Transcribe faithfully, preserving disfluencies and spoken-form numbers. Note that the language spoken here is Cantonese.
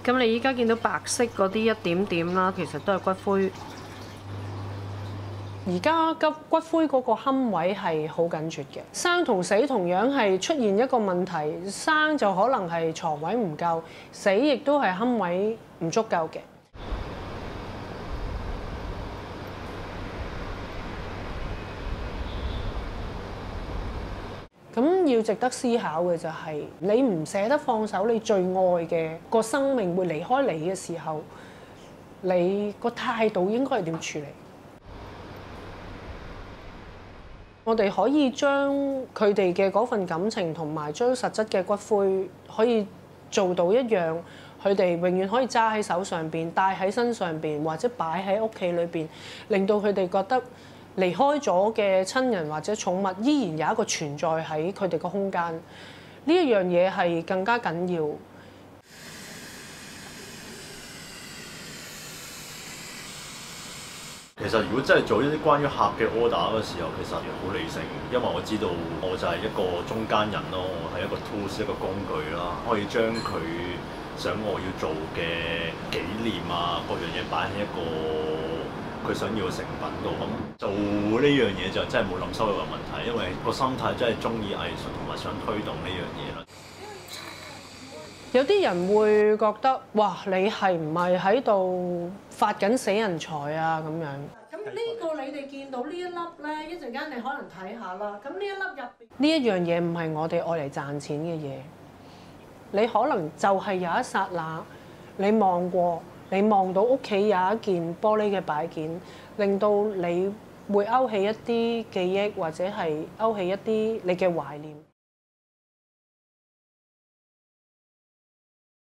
咁你依家見到白色嗰啲一點點啦，其實都係骨灰。而家骨骨灰嗰個龕位係好緊絀嘅，生同死同樣係出現一個問題，生就可能係床位唔夠，死亦都係龕位唔足夠嘅。咁要值得思考嘅就係，你唔捨得放手你最愛嘅個生命會離開你嘅時候，你個態度應該係點處理？我哋可以將佢哋嘅嗰份感情同埋將實質嘅骨灰可以做到一樣，佢哋永遠可以揸喺手上邊，戴喺身上邊，或者擺喺屋企裏邊，令到佢哋覺得離開咗嘅親人或者寵物依然有一個存在喺佢哋個空間。呢一樣嘢係更加緊要。 其實如果真係做一啲關於客嘅 order 嘅時候，其實好理性，因為我知道我就係一個中間人咯，我係一個 tools 一個工具啦，可以將佢想我要做嘅紀念啊各樣嘢擺喺一個佢想要嘅成品度。咁做呢樣嘢就真係冇諗收入嘅問題，因為個心態真係中意藝術同埋想推動呢樣嘢啦。 有啲人會覺得，哇！你係唔係喺度發緊死人財啊？咁樣。咁呢個你哋見到呢一粒咧，一陣間你可能睇下啦。咁呢一粒入邊，呢一樣嘢唔係我哋愛嚟賺錢嘅嘢。你可能就係有一剎那，你望過，你望到屋企有一件玻璃嘅擺件，令到你會勾起一啲記憶，或者係勾起一啲你嘅懷念。